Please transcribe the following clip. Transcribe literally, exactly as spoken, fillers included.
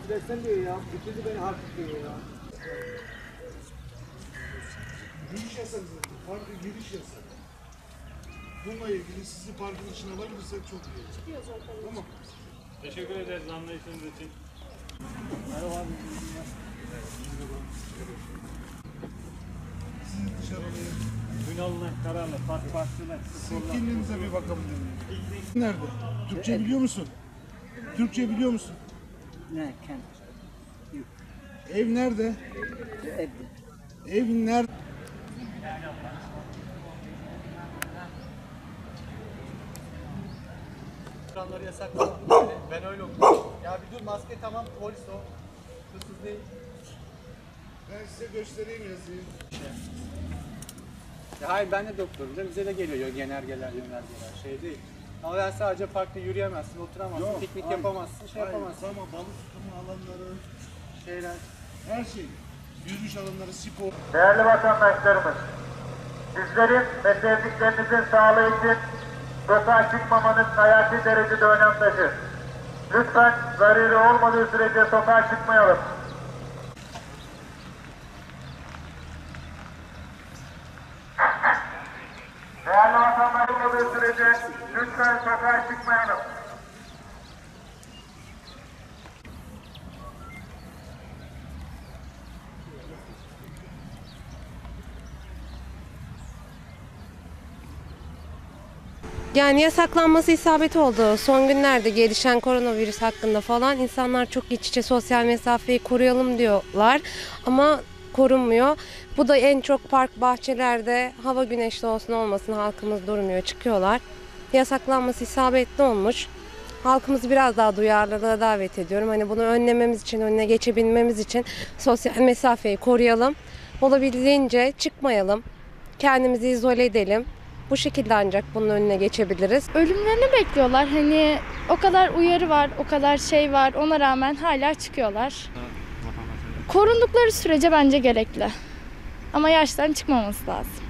takip etsen diyor ya. Bitirdi beni artık diyor ya. Giriş yasak zaten. Parka giriş yasak. Bununla ilgili sizi parkın içine alabilirsek çok iyi olur. Çıkıyor zaten. Tamam. Teşekkür ederiz anlayışınız için. Merhaba abi. Sizi dışarı alayım. Ünal'la, Karalı, Park Bahçı'na. Siz kendinize bir bakabilir miyim? Nerede? Türkçe biliyor musun? Türkçe biliyor musun? Ne? Kent. Ev nerede? Evde. Ev nerede? Ekranları yasaklamak. Ben öyle okudum. Ya bir dur, maske tamam, polis o. Hırsız değil. Ben size göstereyim yazıyı. Ya hayır, ben de doktorum. Bize de geliyor genelgeler, yönergeler. Şey değil. Ama ben sadece parkta yürüyemezsin, oturamazsın, Yok, piknik hayır. yapamazsın, şey Hayır, yapamazsın. tamam, balık tutma alanları, Şeyler. her şey. Yürüyüş alanları, spor. Değerli vatandaşlarımız, sizlerin ve sevdiklerinizin sağlığı için sokağa çıkmamanız hayati derecede önem taşır. Lütfen zararı olmadığı sürece sokağa çıkmayalım. Değerli vatandaş olmadığı sürece lütfen sokağa çıkmayalım. Yani yasaklanması isabet oldu. Son günlerde gelişen koronavirüs hakkında falan insanlar çok iç içe sosyal mesafeyi koruyalım diyorlar. Ama korunmuyor. Bu da en çok park, bahçelerde hava güneşli olsun olmasın halkımız durmuyor, çıkıyorlar. Yasaklanması isabetli olmuş. Halkımızı biraz daha duyarlılığa davet ediyorum. Hani bunu önlememiz için, önüne geçebilmemiz için sosyal mesafeyi koruyalım. Olabildiğince çıkmayalım. Kendimizi izole edelim. Bu şekilde ancak bunun önüne geçebiliriz. Ölümlerini bekliyorlar. Hani o kadar uyarı var, o kadar şey var. Ona rağmen hala çıkıyorlar. Korundukları sürece bence gerekli. Ama yaştan çıkmaması lazım.